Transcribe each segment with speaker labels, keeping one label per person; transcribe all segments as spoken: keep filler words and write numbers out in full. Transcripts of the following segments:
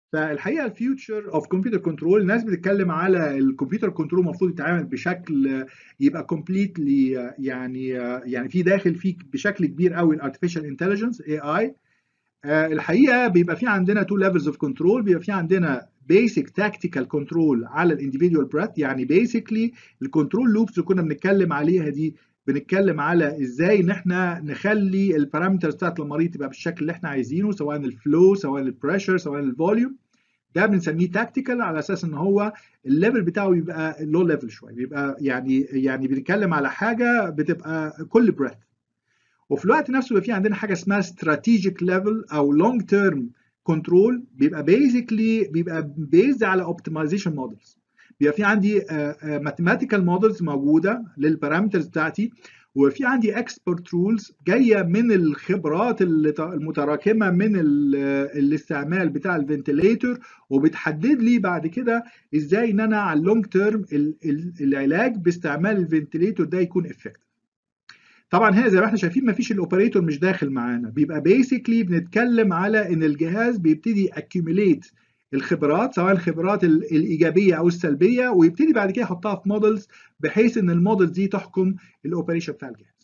Speaker 1: فالحقيقه الفيوتشر اوف كمبيوتر كنترول، الناس بتتكلم على الكمبيوتر كنترول المفروض يتعامل بشكل يبقى كومبليتلي، يعني يعني في داخل فيه بشكل كبير قوي الارتفيشال انتليجنس اي اي. الحقيقه بيبقى في عندنا تو ليفلز اوف كنترول. بيبقى في عندنا بيسك تاكتيكال كنترول على الانديفيدوال بريث، يعني بيسكلي الكنترول لوبس اللي كنا بنتكلم عليها دي بنتكلم على ازاي ان احنا نخلي البارامترز بتاعت المريض تبقى بالشكل اللي احنا عايزينه، سواء الفلو سواء البريشر سواء الفوليوم. ده بنسميه تاكتيكال على اساس ان هو الليفل بتاعه بيبقى لو ليفل شويه، بيبقى يعني يعني بنتكلم على حاجه بتبقى كل بريث. وفي الوقت نفسه بيبقى في عندنا حاجه اسمها استراتيجيك ليفل او لونج تيرم كنترول، بيبقى بيزيكلي بيبقى بيزد على اوبتمايزيشن مودلز. بيبقى في عندي ماثيماتيكال مودلز موجوده للبارامترز بتاعتي، وفي عندي اكسبرت رولز جايه من الخبرات المتراكمه من الاستعمال بتاع الفنتليتور، وبتحدد لي بعد كده ازاي ان انا على اللونج تيرم العلاج باستعمال الفنتليتور ده يكون افكتيف. طبعا هنا زي ما احنا شايفين مفيش الاوبريتور مش داخل معانا، بيبقى بيسكلي بنتكلم على ان الجهاز بيبتدي اكيوميليت الخبرات، سواء الخبرات الايجابيه او السلبيه، ويبتدي بعد كده يحطها في مودلز بحيث ان المودلز دي تحكم الاوبريشن بتاع الجهاز.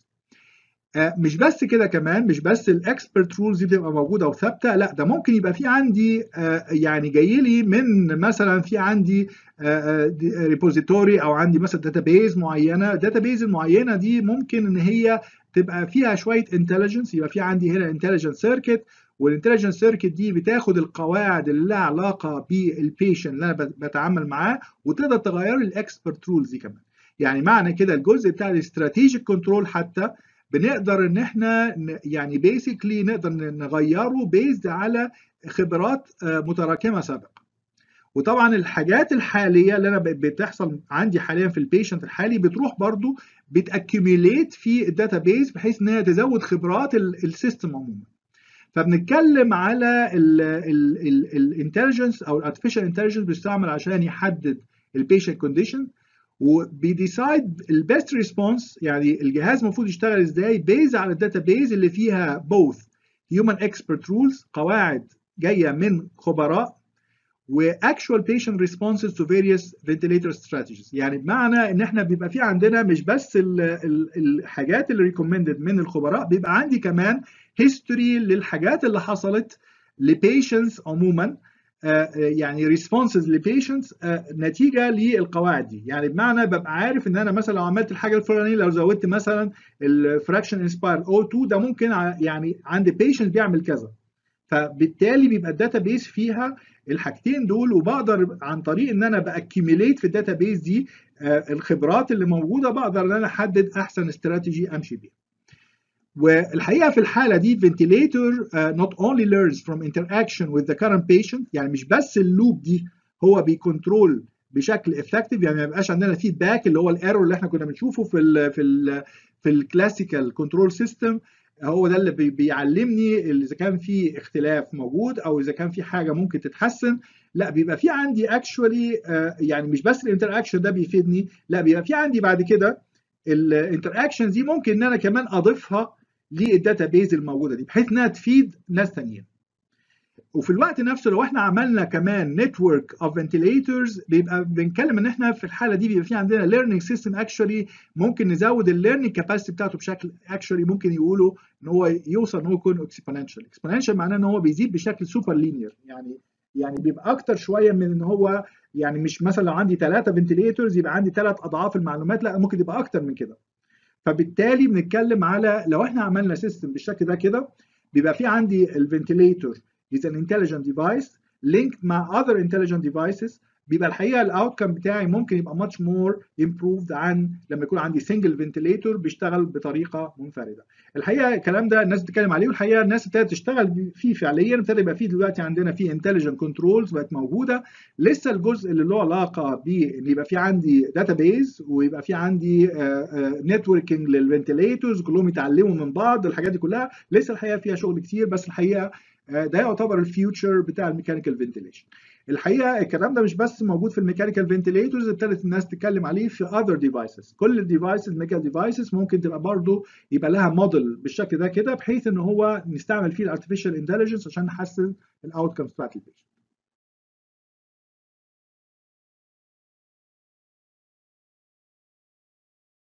Speaker 1: مش بس كده كمان، مش بس الاكسبرت رولز دي بتبقى موجوده وثابته، لا ده ممكن يبقى في عندي يعني جاي لي من مثلا في عندي ريبوزيتوري او عندي مثلا داتابيز معينه. الداتابيز المعينه دي ممكن ان هي تبقى فيها شويه انتليجنس، يبقى في عندي هنا انتليجنس سيركت، والانتليجنس سيركت دي بتاخد القواعد اللي لها علاقه بالبيشنت اللي انا بتعامل معاه وتقدر تغير لي الاكسبرت رولز دي كمان. يعني معنى كده الجزء بتاع الاستراتيجيك كنترول حتى بنقدر ان احنا يعني بيسكلي نقدر نغيره بيزد على خبرات متراكمه سابقه. وطبعا الحاجات الحاليه اللي انا بتحصل عندي حاليا في البيشنت الحالي بتروح برضو بتاكيوميليت في الداتابيز بحيث انها تزود خبرات السيستم عموما. فبنتكلم على الانتليجنس او الارتفيشال انتليجنس بيستعمل عشان يحدد البيشنت كونديشن، وبيديسايد البيست ريسبونس. يعني الجهاز المفروض يشتغل ازاي بيز على الداتابيز اللي فيها both human expert rules، قواعد جايه من خبراء، واكشوال patient responses to various ventilator strategies. يعني بمعنى ان احنا بيبقى في عندنا مش بس ال ال الحاجات اللي ريكومندد من الخبراء، بيبقى عندي كمان هيستوري للحاجات اللي حصلت لبيشنتس عموما، يعني ريسبونسز لبيشنتس نتيجه للقواعد دي. يعني بمعنى ببقى عارف ان انا مثلا لو عملت الحاجه الفلانيه، لو زودت مثلا الفراكشن انسباير او اتنين ده ممكن يعني عند بيشنت بيعمل كذا، فبالتالي بيبقى الداتا بيس فيها الحاجتين دول، وبقدر عن طريق ان انا باكيميليت في الداتا بيس دي الخبرات اللي موجوده بقدر ان انا احدد احسن استراتيجي امشي بيها. والحقيقه في الحاله دي ventilator uh, not only learns from interaction with the current patient، يعني مش بس اللوب دي هو بيكنترول بشكل افكتيف، يعني ما يبقاش عندنا فيدباك اللي هو الايرور اللي احنا كنا بنشوفه في ال في ال في الكلاسيكال كنترول سيستم. هو ده اللي بيعلمني اذا كان في اختلاف موجود او اذا كان في حاجه ممكن تتحسن. لا بيبقى في عندي اكشولي يعني مش بس الانتر اكشن ده بيفيدني، لا بيبقى في عندي بعد كده الانتر اكشن دي ممكن ان انا كمان اضيفها للداتا بيز الموجوده دي بحيث انها تفيد ناس ثانيين. وفي الوقت نفسه لو احنا عملنا كمان نتورك اوف فنتيليتورز، بيبقى بنتكلم ان احنا في الحاله دي بيبقى في عندنا ليرنينج سيستم اكشولي ممكن نزود الليرنينج كاباسيتي بتاعته بشكل اكشولي ممكن يقولوا ان هو يوصل ان هو يكون اكسبوننشال. اكسبوننشال معناه ان هو بيزيد بشكل سوبر لينير، يعني يعني بيبقى اكتر شويه من ان هو يعني مش مثلا لو عندي ثلاثه فنتيليتورز يبقى عندي ثلاث اضعاف المعلومات، لا ممكن يبقى اكتر من كده. فبالتالي بنتكلم على لو احنا عملنا سيستم بالشكل ده كده، بيبقى في عندي الفنتيليتور is an intelligent device linked مع other intelligent devices، بيبقى الحقيقه الاوتكم بتاعي ممكن يبقى much more improved عن لما يكون عندي single ventilator بيشتغل بطريقه منفرده. الحقيقه الكلام ده الناس بتتكلم عليه، والحقيقه الناس ابتدت تشتغل فيه فعليا، ابتدى يبقى فيه دلوقتي عندنا فيه intelligent controls بقت موجوده. لسه الجزء اللي له علاقه بان يبقى في عندي داتابيز ويبقى في عندي نتوركينج للفنتيليتورز كلهم يتعلموا من بعض، الحاجات دي كلها لسه الحقيقه فيها شغل كتير، بس الحقيقه ده يعتبر الفيوتشر بتاع الميكانيكال فنتيليشن. الحقيقه الكلام ده مش بس موجود في الميكانيكال فنتيليتورز، ابتدت الناس تتكلم عليه في اذر ديفايسز. كل الديفايسز الميكانيكال ديفايسز ممكن تبقى برضه يبقى لها موديل بالشكل ده كده بحيث ان هو نستعمل فيه الارتفيشال انتليجنس عشان نحسن الاوتكمز بتاعت البيشنت.